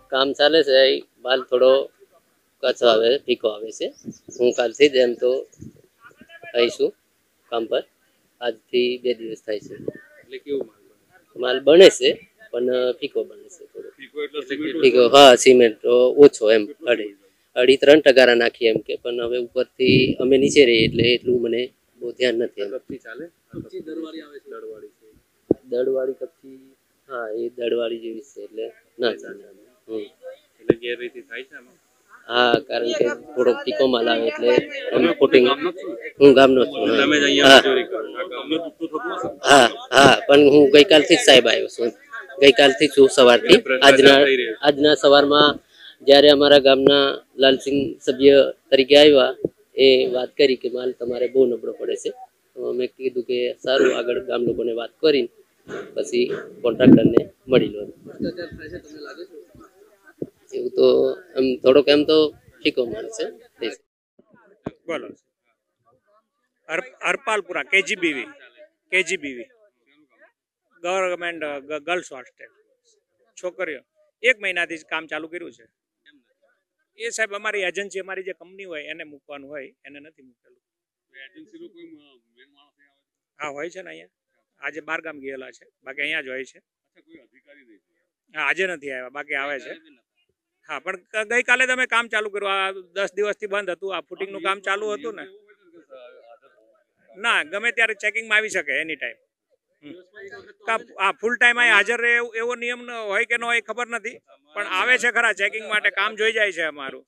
કામ ચાલે છે, માલ થોડો કચ્છ આવે ફીકો આવે છે. હું કાલથી જ એમ તો આવીશું કામ પર. આજથી 2 દિવસ થાય છે. એટલે કેવું માલ બને છે પણ ફીકો બને છે થોડો. ફીકો, હા, સિમેન્ટ ઓછો એમ 2.5-3 ટકારા નાખીએ એમ કે, પણ હવે ઉપરથી અમે નીચે રહીએ એટલે એટલું મને બહુ ધ્યાન નથી. દળવાળી કપચી, હા, એ દળવાળી જેવી છે એટલે ના ચાલે. એટલે ગેરરીતિ થાય છે આમાં. હા, કારણ કે થોડો ફીકો માલ આવે એટલે એમ ફૂટિંગ. હું ગામનો છું. હા હા, પણ હું ગઈકાલથી જ સાહેબ આવ્યો છું. ગઈકાલથી છું સવારથી. આજના સવારમાં જ્યારે અમારા ગામના લાલસિંહ સભ્ય તરીકે આવ્યા, એ વાત કરી કે માલ તમારે બહુ નબળો પડે છે. તો અમે કીધું કે સારું, આગળ ગામ લોકોને વાત કરી પછી કોન્ટ્રાક્ટરને મળી લો. એવું તો એમ થોડોક એમ તો ફીકો માલ છે. બોલો. Arpalpura KGBV government girls hostel. છોકરીઓ 1 મહિનાથી જ કામ ચાલુ કર્યું છે. એ સાહેબ અમારી એજન્સી, અમારી જે કંપની હોય એને મૂકવાનું હોય, એને નથી મૂકેલું. હા, હોય છે ને અહીંયા. આજે 12 ગામ ગયેલા છે, બાકી અહીંયા જ હોય છે. હા, આજે નથી આવ્યા, બાકી આવે છે. હા, પણ ગઈકાલે તમે કામ ચાલુ કર્યું. આ 10 દિવસથી બંધ હતું. આ ફૂટિંગનું કામ ચાલુ હતું ને. ના, ગમે ત્યારે ચેકિંગમાં આવી શકે એની ટાઈમ. આ ફૂલ ટાઈમ અહીં હાજર રહે એવો નિયમ હોય કે ન હોય ખબર નથી, પણ આવે છે ખરા ચેકિંગ માટે. કામ જોઈ જાય છે અમારું.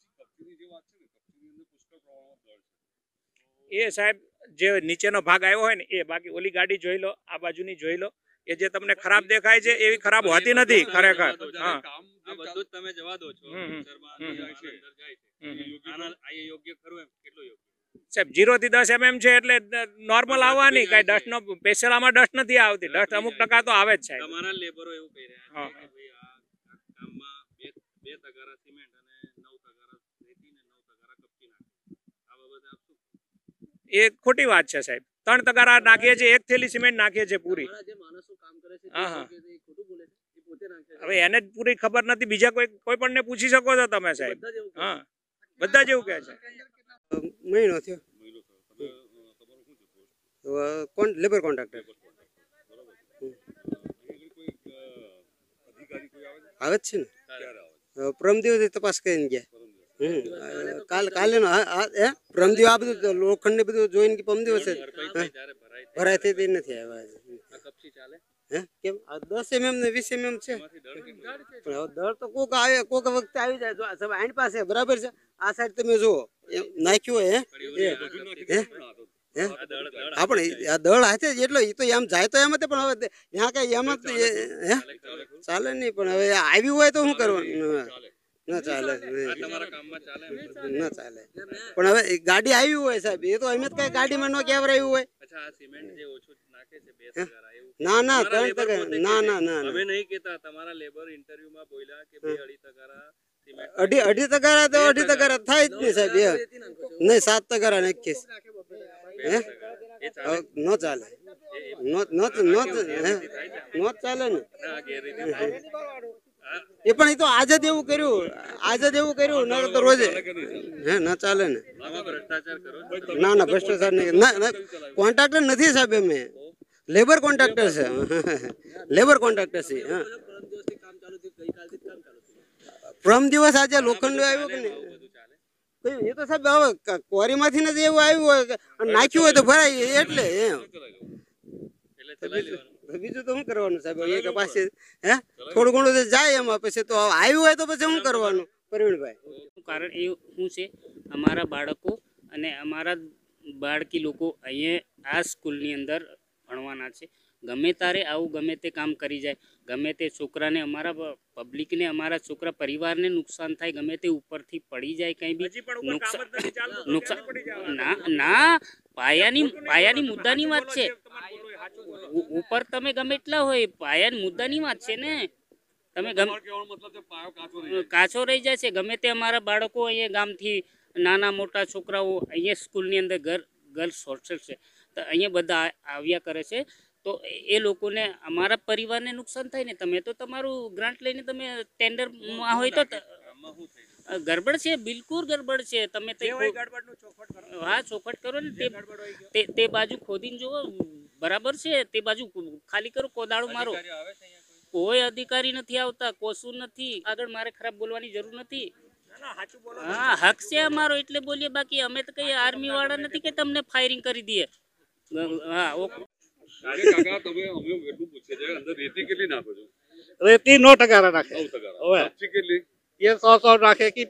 એ સાહેબ જે નીચેનો ભાગ આવ્યો હોય ને એ, બાકી ઓલી ગાડી જોઈ લો, આ બાજુની જોઈ લો. એ જે તમને ખરાબ દેખાય છે એવી ખરાબ હોતી નથી ખરેખર. હા, આ બધું તમે જવા દો છો. સાહેબ 0 થી 10 mm છે એટલે નોર્મલ આવવાની, કઈ ડસ્ટ નો સ્પેશિયલ આમાં ડસ્ટ નથી આવતી. ડસ્ટ અમુક ટકા તો આવે જ છે. તમારા લેબરો એવું કહી રહ્યા છે કે ભાઈ આ કામમાં 2 તગારા સિમેન્ટ અને 9 તગારા રેતી ને 9 તગારા કપચી નાખે. આ બાબતે આપ શું? એ ખોટી વાત છે સાહેબ. 3 તગારા નાખીએ છીએ, 1 થેલી સિમેન્ટ નાખીએ છીએ પૂરી. હા, હવે એને જ પૂરી ખબર નથી. બીજા કોઈ પણ ને પૂછી શકો છો તમે સાહેબ. હા, બધા જ એવું કહે છે. મહિનો થયો. કોણ લેબર કોન્ટ્રાક્ટર આવે જ છે ને. પ્રમ દિવસે તપાસ કરીને ગયા. કાલે પ્રમ દિવસ આ બધું લોખંડ ને બધું જોઈને કે પ્રમ દિવસે ભરાય થઈ નથી આવ્યા. કેમ 10 mm ને 20 mm છે. દળ તો કોક આવે, કોક વખતે આવી જાય. આની પાસે બરાબર છે. આ સાઈડ તમે જુઓ નાખ્યું હોય. આપણે આ દળ હાથે જ એટલો એ તો એમ જાય તો એમ પણ હવે ત્યાં કઈ એમ ચાલે નહીં. પણ હવે આવ્યું હોય તો શું કરવાનું? ના ચાલે, ના ચાલે. પણ હવે ગાડી આવી હોય સાહેબ, એ તો અમે કઈ ગાડીમાં ન કેવરાયું હોય. ના ના 3 ટકા ના ના ના અમે નહીં કહેતા. તમારા લેબર ઇન્ટરવ્યુમાં બોલ્યા કે 2.5 તગારા અઢી તગારા તો 2.5 તગારા થાય જ નહીં સાહેબ. નહીં 7 તગારા નાખીએ. નો ચાલે, નો ચાલે ને. એ પણ એ તો આજે જ એવું કર્યું, ના તો રોજે ના ચાલે ને. ના ના, ભ્રષ્ટાચાર નહીં. કોન્ટ્રાક્ટર નથી સાહેબ, અમે લેબર કોન્ટ્રાક્ટર છે. લેબર કોન્ટ્રાક્ટર છે. હા, પ્રમ દિવસ આજે લોખંડ આવ્યો કે નહીં એ તો સાહેબ હવે ક્વોરીમાંથી ને એવું આવ્યું હોય નાખ્યું હોય તો ભરાય એટલે બીજું તો શું કરવાનું સાહેબ? એ પાછી થોડું ઘણું જાય એમાં, પછી તો આવ્યું હોય તો પછી શું કરવાનું? પ્રવીણભાઈ, કારણ એ શું છે, અમારા બાળકો અને અમારા બાળકી લોકો અહીંયા આ સ્કૂલની અંદર ભણવાના છે. ગમે તારે આવું ગમે તે કામ કરી જાય, ગમે તે છોકરાને, અમારા પબ્લિકને, અમારા છોકરા પરિવારને નુકસાન થાય, ગમે તે ઉપરથી પડી જાય, કંઈ બી નુકસાન ના પાયાની મુદ્દાની વાત છે. ઉપર તમે ગમે એટલા હોય, પાયાની મુદ્દાની વાત છે ને. તમે કાચો રહી જાય છે. ગમે તે અમારા બાળકો અહીંયા ગામથી નાના મોટા છોકરાઓ અહીંયા સ્કૂલની અંદર ગર્લ્સ હોસ્ટેલ છે તો અહીંયા બધા આવ્યા કરે છે. તો એ લોકોને અમારા પરિવારને નુકસાન થાય ને. તમે તો તમારું ગ્રાન્ટ લઈને તમે ટેન્ડરમાં હોય તો ગડબડ છે, બિલકુલ ગડબડ છે. તમે હા ચોખટ કરો ને, તે બાજુ ખોદીને જુઓ બરાબર છે, તે બાજુ ખાલી કરો, કોદાળું મારો. કોઈ અધિકારી નથી આવતા, કોશું નથી. આગળ મારે ખરાબ બોલવાની જરૂર નથી. હા હક છે અમારો એટલે બોલીએ, બાકી અમે તો કઈ આર્મી વાળા નથી કે તમને ફાયરિંગ કરી દઈએ. હા ઓકે. રેતી 9% નાખે. ये 100 नाखे की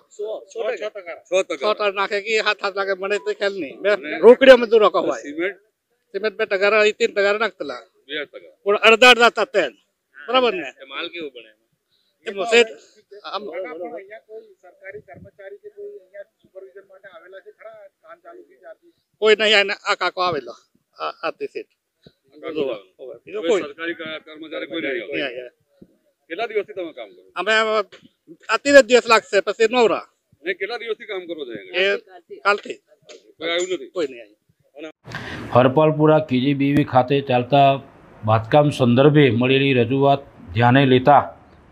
100 नाखे की हाथ लागे मने तो ख्याल नहीं मैं रोकड़िया में दूर रखा हुआ है सीमेंट पे टगारा 3 टगारा नाखतला और अर्धा तेल बराबर ने माल केवो बने એ મોસે આમ સરકારી કર્મચારી કે કોઈ અહીંયા સુપરવિઝન માટે આવેલા છે ખરા? કામ ચાલુ થઈ જાતી કોઈ નહીં આ કાકો આવેલો આતી સીટ કોઈ સરકારી કર્મચારી કોઈ નહીં આવે. કેટલા દિવસથી તમે કામ કરો? અમે આતી દિવસ લાગશે પછી નવરા ને કેટલા દિવસથી કામ કરો છો? એ કાલથી કોઈ આવ્યું નથી? કોઈ નહીં આવ્યું. હરપાલપુરા KGBV ખાતે ચાલતા બાંધકામ સંદર્ભે મળેલી રજૂઆત ધ્યાને લેતા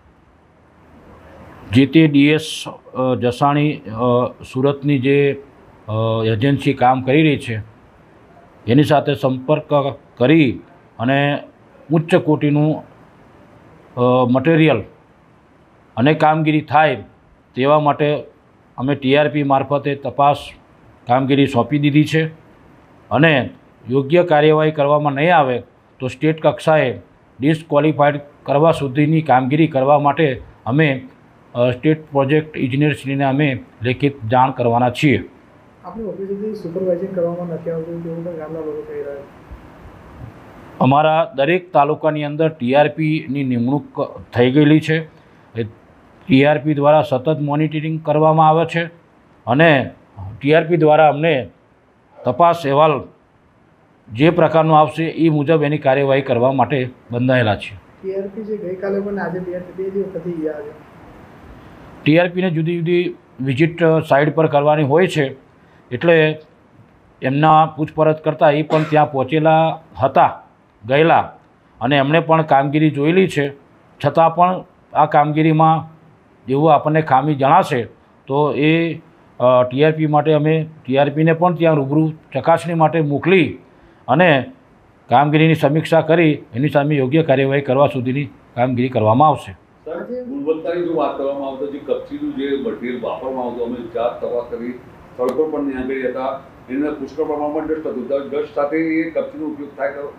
જે તે DS જસાણી સુરતની જે એજન્સી કામ કરી રહી છે એની સાથે સંપર્ક કરી અને ઉચ્ચ કોટીનું મટીરિયલ અને કામગીરી થાય તેવા માટે અમે TRP મારફતે તપાસ કામગીરી સોંપી દીધી છે અને યોગ્ય કાર્યવાહી કરવામાં નહીં આવે તો સ્ટેટ કક્ષાએ ડિસ્ક્વોલિફાઈડ કરવા સુધીની કામગીરી કરવા માટે અમે સ્ટેટ પ્રોજેક્ટ ઇજનેરશ્રીને અમે લેખિત જાણ કરવાના છીએ. આપની ઓફિસથી સુપરવાઇઝિંગ કરવામાં નથી આવતું તેવું પણ ગામના લોકો કહી રહ્યા છે. અમારા દરેક તાલુકાની અંદર TRPની નિમણૂક થઈ ગયેલી છે. TRP દ્વારા સતત મોનિટરિંગ કરવામાં આવે છે અને TRP દ્વારા અમને તપાસ અહેવાલ જે પ્રકારનો આવશે એ મુજબ એની કાર્યવાહી કરવા માટે બંધાયેલા છે. TRP જે ગઈકાલે પણ આજે TRP 2 દિવસ થતી ગયા છે. TRPને જુદી જુદી વિઝિટ સાઇટ પર કરવાની હોય છે એટલે એમના પૂછપરછ કરતાં એ પણ ત્યાં પહોંચેલા હતા ગયેલા અને એમણે પણ કામગીરી જોયેલી છે. છતાં પણ આ કામગીરીમાં જેવું આપણને ખામી જણાશે તો એ TRP માટે અમે TRPને પણ ત્યાં રૂબરૂ ચકાસણી માટે મોકલી અને કામગીરીની સમીક્ષા કરી એની સામે યોગ્ય કાર્યવાહી કરવા સુધીની કામગીરી કરવામાં આવશે. ગુણવત્તાની જો વાત કરવામાં આવે તો જે કપચીનું જે મટીરિયલ વાપરવામાં આવતું અમે જાત તપાસ કરી સ્થળ પર પણ ત્યાં ગઈ હતા એને પુષ્કળ પ્રમાણમાં ડસ્ટ હતું. ડસ્ટ સાથે એ કપચીનો ઉપયોગ થાય ખરો?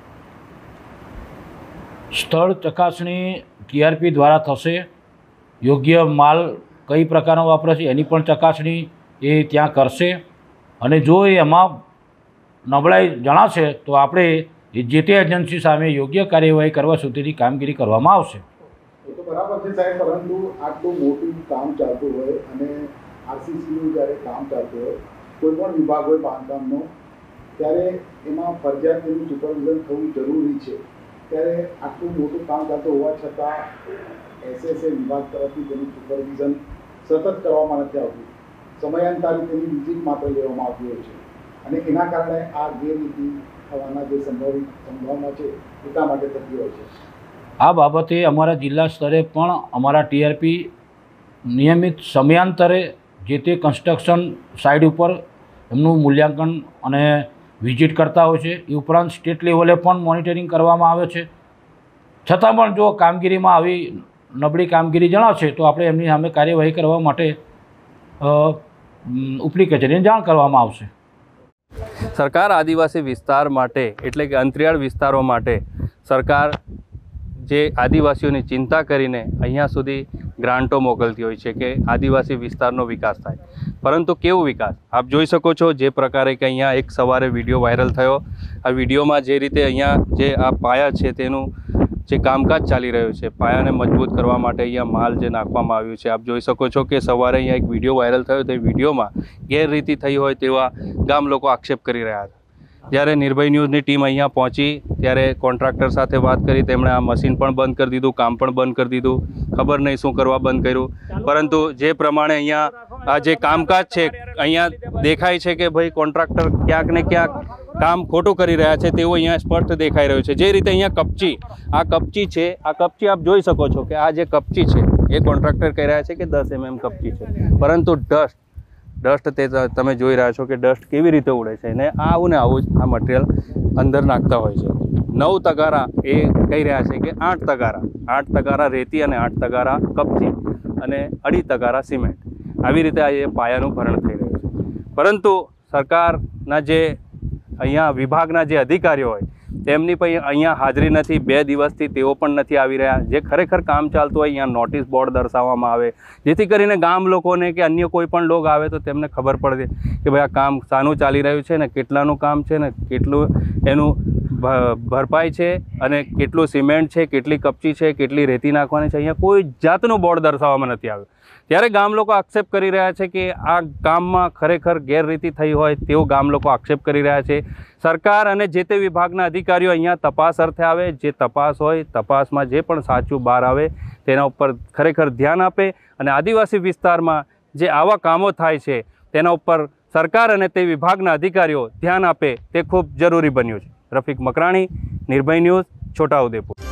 સ્થળ ચકાસણી TRP દ્વારા થશે. યોગ્ય માલ કઈ પ્રકારનો વાપરે છે એની પણ ચકાસણી એ ત્યાં કરશે અને જો એમાં નબળાઈ જણાશે તો આપણે જે તે એજન્સી સામે યોગ્ય કાર્યવાહી કરવા સુધીની કામગીરી કરવામાં આવશે. તો બરાબર છે સાહેબ, પરંતુ આટલું મોટું કામ ચાલતું હોય અને RCCનું જ્યારે કામ ચાલતું હોય કોઈ પણ વિભાગ હોય બાંધકામનો ત્યારે એમાં ફરજિયાત તેનું સુપરવિઝન થવું જરૂરી છે. ત્યારે આટલું મોટું કામ ચાલતું હોવા છતાં SSA વિભાગ તરફથી તેનું સુપરવિઝન સતત કરવામાં નથી આવતું. સમયાંતરે તેની વિઝિટ માત્ર લેવામાં આવતી હોય છે અને એના કારણે આ ગેરરીતિ થવાના જે સંભાવના છે એટલા માટે થતી હોય છે. આ બાબતે અમારા જિલ્લા સ્તરે પણ અમારા TRP નિયમિત સમયાંતરે જે તે કન્સ્ટ્રક્શન સાઇટ ઉપર એમનું મૂલ્યાંકન અને વિઝિટ કરતા હોય છે. એ ઉપરાંત સ્ટેટ લેવલે પણ મોનિટરિંગ કરવામાં આવે છે. છતાં પણ જો કામગીરીમાં આવી નબળી કામગીરી જણાશે તો આપણે એમની સામે કાર્યવાહી કરવા માટે ઉપલી કચેરીને જાણ કરવામાં આવશે. સરકાર આદિવાસી વિસ્તાર માટે એટલે કે અંતરિયાળ વિસ્તારો માટે સરકાર જે આદિવાસીઓની ચિંતા કરીને અહીંયા સુધી ગ્રાન્ટો મોકલતી હોય છે કે આદિવાસી વિસ્તારનો વિકાસ થાય. પરંતુ કેવો વિકાસ આપ જોઈ શકો છો જે પ્રકારે કે અહીંયા એક સવારે વિડીયો વાયરલ થયો. આ વિડીયોમાં જે રીતે અહીંયા જે આ પાયા છે તેનું જે કામકાજ ચાલી રહ્યું છે, પાયાને મજબૂત કરવા માટે અહીંયા માલ જે નાખવામાં આવ્યું છે, આપ જોઈ શકો છો કે સવારે અહીંયા એક વિડીયો વાયરલ થયો તે વિડીયોમાં ગેરરીતિ થઈ હોય તેવા ગામ લોકો આક્ષેપ કરી રહ્યા હતા. જ્યારે નિર્ભય ન્યૂઝની ટીમ અહીંયા પહોંચી ત્યારે કોન્ટ્રાક્ટર સાથે વાત કરી, તેમણે આ મશીન પણ બંધ કરી દીધું, કામ પણ બંધ કરી દીધું, ખબર નહીં શું કરવા બંધ કર્યું. પરંતુ જે પ્રમાણે અહીંયા આ જે કામકાજ છે અહીંયા દેખાય છે કે ભાઈ કોન્ટ્રાક્ટર ક્યાંક ને ક્યાંક કામ ખોટું કરી રહ્યા છે તેવું અહીંયા સ્પષ્ટ દેખાઈ રહ્યું છે. જે રીતે અહીંયા કપચી છે, આ કપચી આપ જોઈ શકો છો કે આ જે કપચી છે એ કોન્ટ્રાક્ટર કહી રહ્યા છે કે 10 mm કપચી છે, પરંતુ ડસ્ટ તે તમે જોઈ રહ્યા છો કે ડસ્ટ કેવી રીતે ઉડે છે અને આવું ને આવું જ આ મટીરિયલ અંદર નાખતા હોય છે. 9 તગારા એ કહી રહ્યા છે કે 8 તગારા રેતી અને 8 તગારા કપચી અને 2.5 તગારા સિમેન્ટ, આવી રીતે આ પાયાનું ભરણ થઈ રહ્યું છે. પરંતુ સરકારના જે અહીંયા વિભાગના જે અધિકારીઓ હોય તેમની પણ અહીંયા હાજરી નથી. 2 દિવસથી તેઓ પણ નથી આવી રહ્યા. જે ખરેખર કામ ચાલતું હોય અહીંયા નોટિસ બોર્ડ દર્શાવવામાં આવે, જેથી કરીને ગામ લોકોને કે અન્ય કોઈ પણ લોક આવે તો તેમને ખબર પડે કે ભાઈ આ કામ શાનું ચાલી રહ્યું છે ને કેટલાનું કામ છે ને કેટલું એનું ભરપાઈ છે અને કેટલું સિમેન્ટ છે, કેટલી કપચી છે, કેટલી રેતી નાખવાની છે. અહીંયા કોઈ જાતનું બોર્ડ દર્શાવવામાં નથી આવ્યું. ત્યારે ગામ લોકો આક્ષેપ કરી રહ્યા છે કે આ કામમાં ખરેખર ગેરરીતિ થઈ હોય તેવો ગામ લોકો આક્ષેપ કરી રહ્યા છે. સરકાર અને જે તે વિભાગના અધિકારીઓ અહીંયા તપાસ અર્થે આવે, જે તપાસ હોય તપાસમાં જે પણ સાચું બહાર આવે તેના ઉપર ખરેખર ધ્યાન આપે અને આદિવાસી વિસ્તારમાં જે આવા કામો થાય છે તેના ઉપર સરકાર અને તે વિભાગના અધિકારીઓ ધ્યાન આપે તે ખૂબ જરૂરી બન્યું છે. રફીક મકરાણી, નિર્ભય ન્યૂઝ, છોટાઉદેપુર.